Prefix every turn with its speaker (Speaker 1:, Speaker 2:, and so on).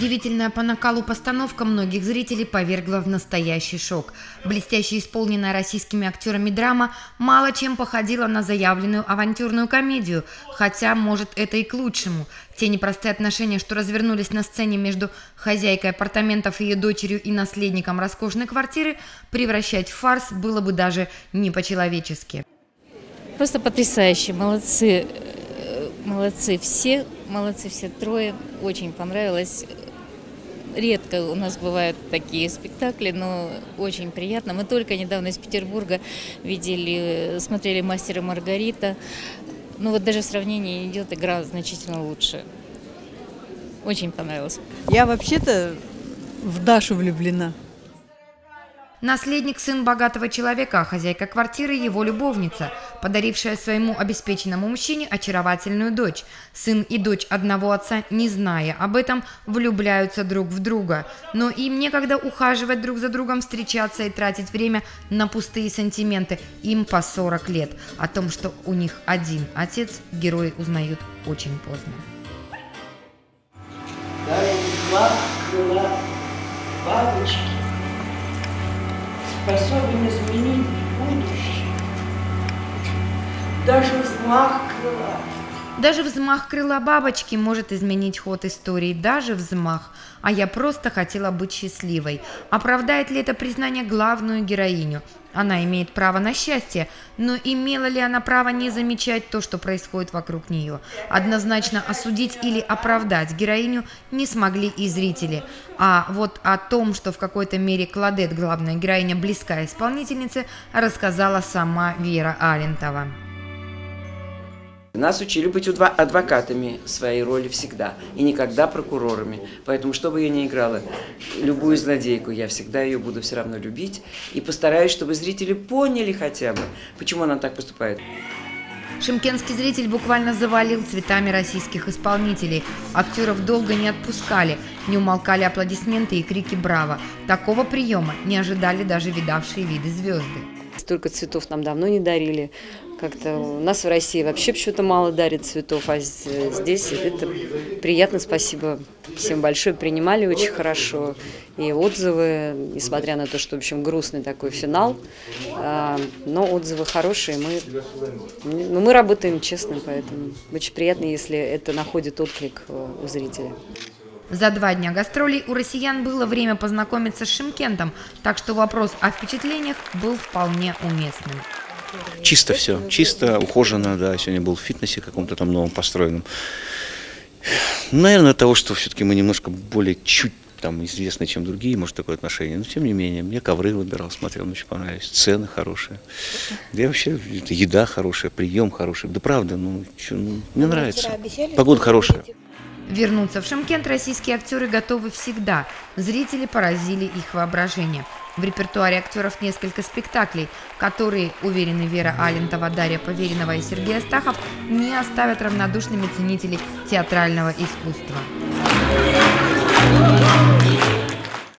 Speaker 1: Удивительная по накалу постановка многих зрителей повергла в настоящий шок. Блестяще исполненная российскими актерами драма мало чем походила на заявленную авантюрную комедию, хотя, может, это и к лучшему. Те непростые отношения, что развернулись на сцене между хозяйкой апартаментов и ее дочерью и наследником роскошной квартиры, превращать в фарс было бы даже не по-человечески.
Speaker 2: Просто потрясающе, молодцы все трое, очень понравилось. Редко у нас бывают такие спектакли, но очень приятно. Мы только недавно из Петербурга смотрели «Мастера и Маргарита». Ну вот даже в сравнении идет игра значительно лучше. Очень понравилось.
Speaker 3: Я вообще-то в Дашу влюблена.
Speaker 1: Наследник – сын богатого человека, а хозяйка квартиры – его любовница, подарившая своему обеспеченному мужчине очаровательную дочь. Сын и дочь одного отца, не зная об этом, влюбляются друг в друга. Но им некогда ухаживать друг за другом, встречаться и тратить время на пустые сантименты. Им по 40 лет. О том, что у них один отец, герои узнают очень поздно.
Speaker 4: Дай два крыла бабочки способен изменить будущее. Даже взмах крыла.
Speaker 1: Даже взмах крыла бабочки может изменить ход истории. Даже взмах. А я просто хотела быть счастливой. Оправдает ли это признание главную героиню? Она имеет право на счастье, но имела ли она право не замечать то, что происходит вокруг нее? Однозначно осудить или оправдать героиню не смогли и зрители. А вот о том, что в какой-то мере Кладет, главная героиня, близка исполнительнице, рассказала сама Вера Алентова.
Speaker 5: Нас учили быть адвокатами своей роли всегда, и никогда прокурорами. Поэтому, что бы я ни играла, любую злодейку, я всегда ее буду все равно любить. И постараюсь, чтобы зрители поняли хотя бы, почему она так поступает.
Speaker 1: Шымкентский зритель буквально завалил цветами российских исполнителей. Актеров долго не отпускали, не умолкали аплодисменты и крики «Браво!». Такого приема не ожидали даже видавшие виды звезды.
Speaker 6: Столько цветов нам давно не дарили. Как-то у нас в России вообще почему-то мало дарит цветов, а здесь это приятно, спасибо всем большое. Принимали очень хорошо и отзывы, несмотря на то, что, в общем, грустный такой финал, но отзывы хорошие. Мы работаем честно, поэтому очень приятно, если это находит отклик у зрителя.
Speaker 1: За 2 дня гастролей у россиян было время познакомиться с Шымкентом, так что вопрос о впечатлениях был вполне уместным.
Speaker 7: Чисто все, чисто, ухоженно, да, сегодня был в фитнесе каком-то там новом построенном. Наверное, от того, что все-таки мы немножко более чуть там известны, чем другие, может, такое отношение, но тем не менее, я ковры выбирал, смотрел, мне очень понравились, цены хорошие, да и вообще еда хорошая, прием хороший, да правда, мне нравится, погода хорошая.
Speaker 1: Вернуться в Шымкент российские актеры готовы всегда. Зрители поразили их воображение. В репертуаре актеров несколько спектаклей, которые, уверены Вера Алентова, Дарья Поверенова и Сергей Астахов, не оставят равнодушными ценителей театрального искусства.